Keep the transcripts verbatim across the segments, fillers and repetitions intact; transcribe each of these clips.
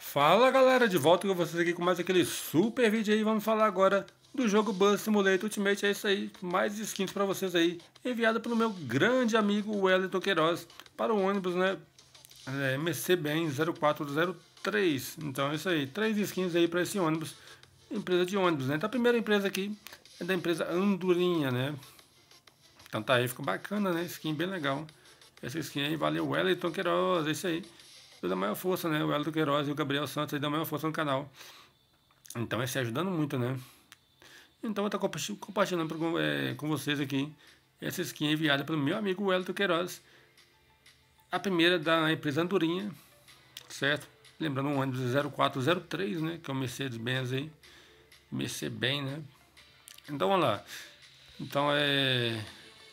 Fala galera, de volta com vocês aqui com mais aquele super vídeo aí. Vamos falar agora do jogo Bus Simulator Ultimate. É isso aí, mais skins para vocês aí, enviado pelo meu grande amigo Wellington Queiroz para o ônibus, né? É, M C Ben zero quatro zero três. Então é isso aí, três skins aí para esse ônibus, empresa de ônibus, né? Então a primeira empresa aqui é da empresa Andorinha, né? Então tá aí, ficou bacana, né? Skin bem legal. Essa skin aí, valeu Wellington Queiroz, é isso aí. Eu dou maior força, né? O Wellington Queiroz e o Gabriel Santos aí dão maior força no canal. Então, esse ajudando muito, né? Então, eu estou compartilhando com, é, com vocês aqui essa skin enviada pelo meu amigo Wellington Queiroz. A primeira da empresa Andorinha, certo? Lembrando um ônibus zero quatro zero três, né? Que é o Mercedes-Benz aí. Mercedes-Benz, né? Então, vamos lá. Então, é...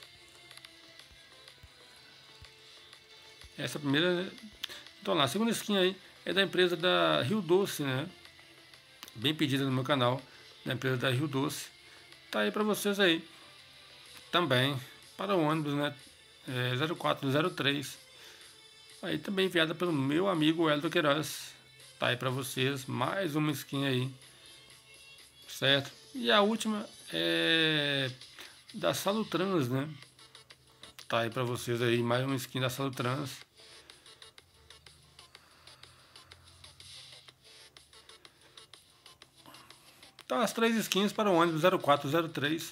Essa primeira... Então lá, a segunda skin aí é da empresa da Rio Doce, né? Bem pedida no meu canal, da empresa da Rio Doce. Tá aí pra vocês aí. Também, para o ônibus, né? É, zero quatro zero três. Aí também enviada pelo meu amigo Wellington Queiroz. Tá aí pra vocês, mais uma skin aí. Certo? E a última é da Salutrans, né? Tá aí pra vocês aí, mais uma skin da Salutrans. Então, as três skins para o ônibus zero quatro zero três.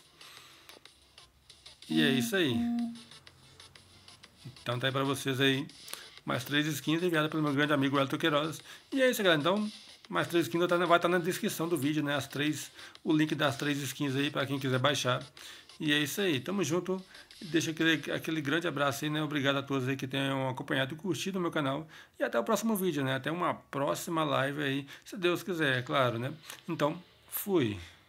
E é isso aí. Então tá aí para vocês aí mais três skins enviadas pelo meu grande amigo Wellington Queiroz. E é isso, galera. Então, mais três skins vai estar na descrição do vídeo, né? As três, o link das três skins aí para quem quiser baixar. E é isso aí. Tamo junto. Deixa aquele, aquele grande abraço aí, né? Obrigado a todos aí que tenham acompanhado e curtido o meu canal. E até o próximo vídeo, né? Até uma próxima live aí, se Deus quiser, é claro, né? Então, fui.